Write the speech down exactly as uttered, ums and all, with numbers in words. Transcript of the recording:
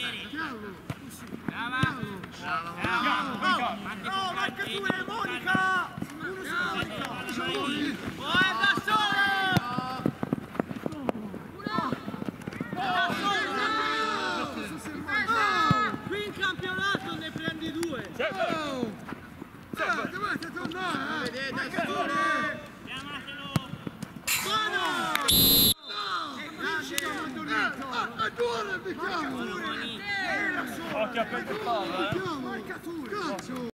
Brava! Brava! No, marcature, Monica! Uno su guarda solo! Qui in campionato ne prendi due! Dovete tornare! Vedete solo! Chiamatelo! Buono! A due le becchiamo! Buoni! Occhio a quel palo, eh! Marcatura! Calcio!